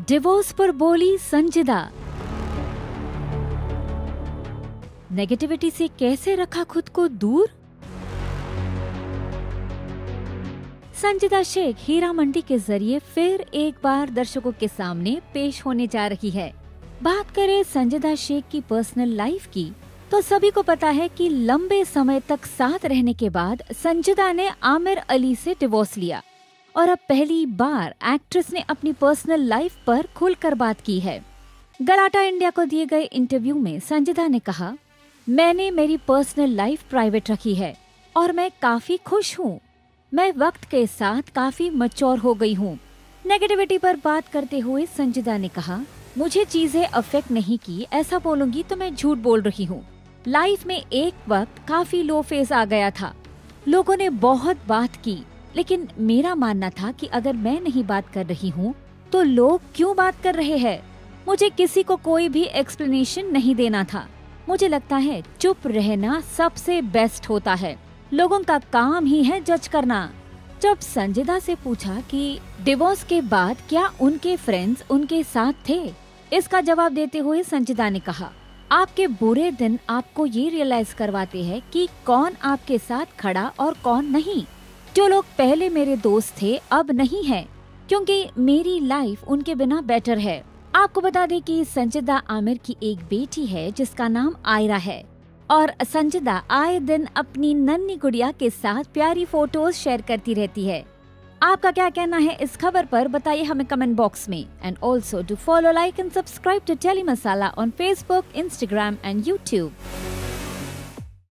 Divorce पर बोली Sanjida. Negativity से कैसे रखा खुद को दूर। संजिदा शेख हीरा मंडी के जरिए फिर एक बार दर्शकों के सामने पेश होने जा रही है। बात करें संजिदा शेख की पर्सनल लाइफ की तो सभी को पता है कि लंबे समय तक साथ रहने के बाद संजिदा ने आमिर अली से डिवोर्स लिया और अब पहली बार एक्ट्रेस ने अपनी पर्सनल लाइफ पर खुलकर बात की है। गलाटा इंडिया को दिए गए इंटरव्यू में संजिदा ने कहा, मैंने मेरी पर्सनल लाइफ प्राइवेट रखी है और मैं काफी खुश हूँ। मैं वक्त के साथ काफी मैच्योर हो गई हूँ। नेगेटिविटी पर बात करते हुए संजिदा ने कहा, मुझे चीजें अफेक्ट नहीं की, ऐसा बोलूंगी तो मैं झूठ बोल रही हूँ। लाइफ में एक वक्त काफी लो फेज आ गया था। लोगों ने बहुत बात की, लेकिन मेरा मानना था कि अगर मैं नहीं बात कर रही हूँ तो लोग क्यों बात कर रहे हैं। मुझे किसी को कोई भी एक्सप्लेनेशन नहीं देना था। मुझे लगता है चुप रहना सबसे बेस्ट होता है। लोगों का काम ही है जज करना। जब संजिदा से पूछा कि डिवोर्स के बाद क्या उनके फ्रेंड्स उनके साथ थे, इसका जवाब देते हुए संजिदा ने कहा, आपके बुरे दिन आपको ये रियलाइज करवाते हैं कि कौन आपके साथ खड़ा और कौन नहीं। जो लोग पहले मेरे दोस्त थे अब नहीं है, क्योंकि मेरी लाइफ उनके बिना बेटर है। आपको बता दें कि संजिदा आमिर की एक बेटी है जिसका नाम आयरा है और संजिदा आए दिन अपनी नन्ही गुड़िया के साथ प्यारी फोटोज शेयर करती रहती है। आपका क्या कहना है इस खबर पर, बताइए हमें कमेंट बॉक्स में। And also to follow, like and subscribe to telly masala on Facebook, Instagram and YouTube.